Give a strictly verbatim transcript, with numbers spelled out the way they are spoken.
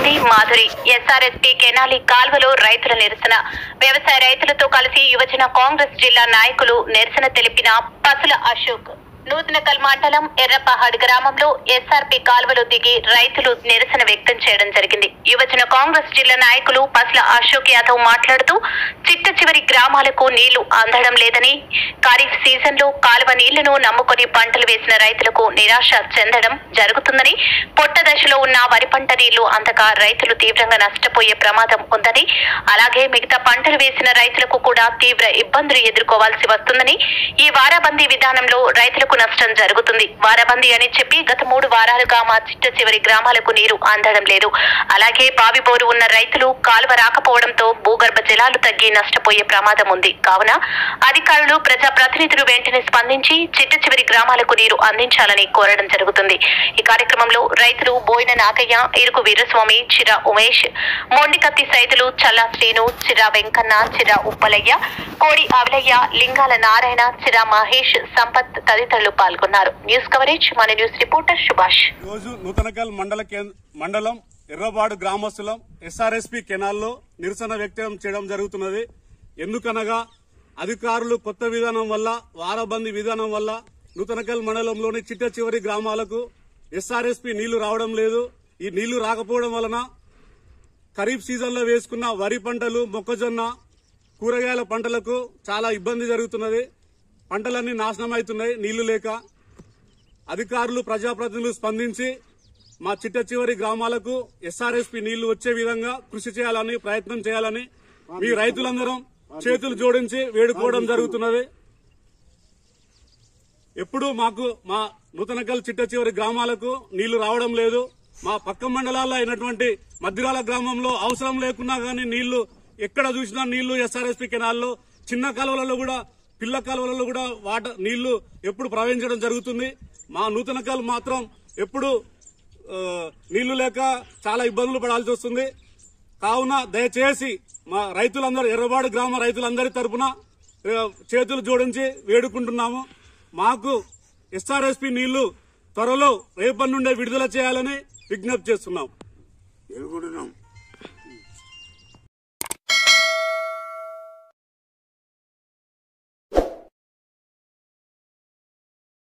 మంది మాధురి. ఎస్ఆర్ఎస్పీ కెనాలి కాల్వలో రైతుల నిరసన. వ్యవసాయ రైతులతో కలిసి యువజన కాంగ్రెస్ జిల్లా నాయకులు నిరసన తెలిపిన పసుల అశోక్. నూతనకల్ మండలం ఎర్రపహాడ్ గ్రామంలో ఎస్ఆర్పీ కాల్వలో దిగి రైతులు నిరసన వ్యక్తం చేయడం జరిగింది. యువజన కాంగ్రెస్ జిల్లా నాయకులు పసుల అశోక్ యాదవ్ మాట్లాడుతూ చిట్ట చివరి గ్రామాలకు నీళ్లు అందడం లేదని, ఖరీఫ్ సీజన్ లో కాలువ నీళ్లను నమ్ముకొని పంటలు వేసిన రైతులకు నిరాశ చెందడం జరుగుతుందని, పొట్ట దశలో ఉన్న వరి పంట నీళ్లు అందక రైతులు తీవ్రంగా నష్టపోయే ప్రమాదం ఉందని, అలాగే మిగతా పంటలు వేసిన రైతులకు కూడా తీవ్ర ఇబ్బందులు ఎదుర్కోవాల్సి వస్తుందని, ఈ వారాబందీ విధానంలో రైతులకు నష్టం జరుగుతుంది. వారాబందీ అని చెప్పి గత మూడు వారాలుగా మా చిట్ట చివరి గ్రామాలకు నీరు అందడం లేదు. అలాగే బావిబోరు ఉన్న రైతులు కాలువ రాకపోవడంతో భూగర్భ జలాలు తగ్గి నష్టపోయే ప్రమాదం ఉంది. కావున అధికారులు, ప్రజాప్రతినిధులు వెంటనే స్పందించి చిట్ట చివరి గ్రామాలకు నీరు అందించాలని కోరడం జరుగుతుంది. ఈ కార్యక్రమంలో రైతులు బోయిన నాగయ్య, ఇరుకు వీరస్వామి, చిరా ఉమేష్, మొండికత్తి సైదులు, చల్లా శ్రీను, చిరా వెంకన్న, చిరా ఉప్పలయ్య, కోడి అవలయ్య, లింగాల నారాయణ, చిరా మహేష్, సంపత్ తదితరులు పాల్గొన్నారు. న్యూస్ కవరేజ్ మన న్యూస్ రిపోర్టర్ సుభాష్. రోజు నూతనకల్ మండల మండలం ఎర్రబాడు గ్రామస్తులం ఎస్ఆర్ఎస్పీ కెనాల్లో నిరసన వ్యక్తం చేయడం జరుగుతున్నది. ఎందుకనగా అధికారులు కొత్త విధానం వల్ల, వారబందీ విధానం వల్ల నూతనకల్ మండలంలోని చిట్ట చివరి గ్రామాలకు ఎస్ఆర్ఎస్పీ నీళ్లు రావడం లేదు. ఈ నీళ్లు రాకపోవడం వలన ఖరీఫ్ సీజన్ లో వేసుకున్న వరి పంటలు, మొక్కజొన్న, కూరగాయల పంటలకు చాలా ఇబ్బంది జరుగుతున్నది. పంటలన్నీ నాశనం అవుతున్నాయి నీళ్లు లేక. అధికారులు, ప్రజాప్రతినిధులు స్పందించి మా చిట్ట చివరి గ్రామాలకు ఎస్ఆర్ఎస్పీ నీళ్లు వచ్చే విధంగా కృషి చేయాలని, ప్రయత్నం చేయాలని మీ రైతులందరం చేతులు జోడించి వేడుకోవడం జరుగుతున్నది. ఎప్పుడు మాకు మా నూతనకల్ చిట్ట చివరి గ్రామాలకు నీళ్లు రావడం లేదు. మా పక్క మండలాల్లో అయినటువంటి మద్దిరాల గ్రామంలో అవసరం లేకున్నా గానీ నీళ్లు ఎక్కడ చూసినా నీళ్లు ఎస్ఆర్ఎస్పీ కెనాల్లో, చిన్న కాలువలలో కూడా, పిల్ల కాలువలలో కూడా వాటర్ నీళ్లు ఎప్పుడు ప్రవహించడం జరుగుతుంది. మా నూతనకల్ మాత్రం ఎప్పుడు నీళ్లు లేక చాలా ఇబ్బందులు పడాల్సి వస్తుంది. కావున దయచేసి మా రైతులందరూ, ఎర్రబాడు గ్రామ రైతులందరి తరఫున చేతులు జోడించి వేడుకుంటున్నాము. మాకు ఎస్ఆర్ఎస్పీ నీళ్లు త్వరలో రేపటి నుండే విడుదల చేయాలని విజ్ఞప్తి చేస్తున్నాం.